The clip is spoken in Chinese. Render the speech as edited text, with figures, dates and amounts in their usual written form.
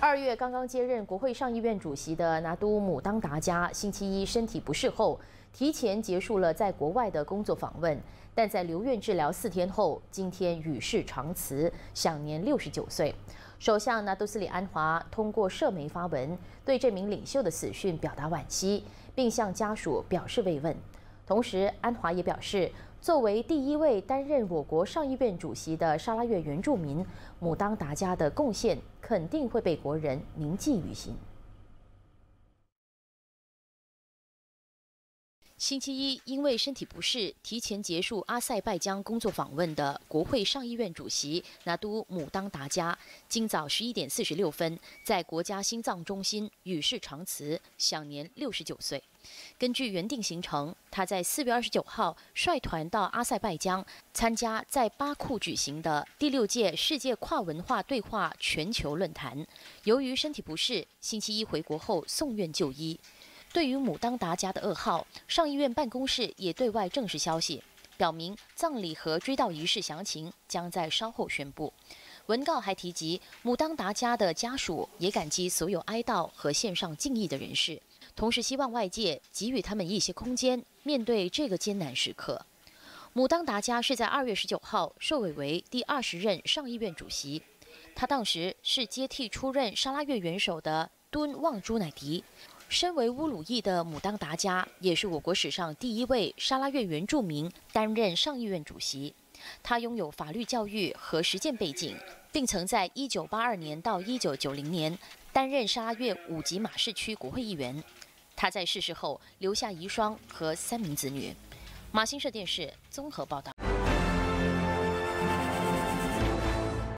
2月刚刚接任国会上议院主席的拿督姆当达加，星期一身体不适后，提前结束了在国外的工作访问。但在留院治疗4天后，今天与世长辞，享年69岁。首相拿督斯里安华通过社媒发文，对这名领袖的死讯表达惋惜，并向家属表示慰问。同时，安华也表示，作为第一位担任我国上议院主席的沙拉越原住民，姆当达加的贡献肯定会被国人铭记于心。星期一，因为身体不适，提前结束阿塞拜疆工作访问的国会上议院主席拿督姆当达加，今早11点46分，在国家心脏中心与世长辞，享年69岁。根据原定行程，他在4月29号率团到阿塞拜疆参加在巴库举行的第6届世界跨文化对话全球论坛。由于身体不适，星期一回国后送院就医。对于姆当达加的噩耗，上议院办公室也对外证实消息，表明葬礼和追悼仪式详情将在稍后宣布。文告还提及，姆当达加的家属也感激所有哀悼和献上敬意的人士，同时希望外界给予他们一些空间，面对这个艰难时刻。姆当达加是在2月19号受委为第20任上议院主席，他当时是接替出任沙拉越元首的敦旺朱乃迪。身为乌鲁裔的姆当达加，也是我国史上第一位沙拉越原住民担任上议院主席。他拥有法律教育和实践背景，并曾在1982年到1990年担任沙拉越五级马市区国会议员。他在逝世后留下遗孀和3名子女。马新社电视综合报道。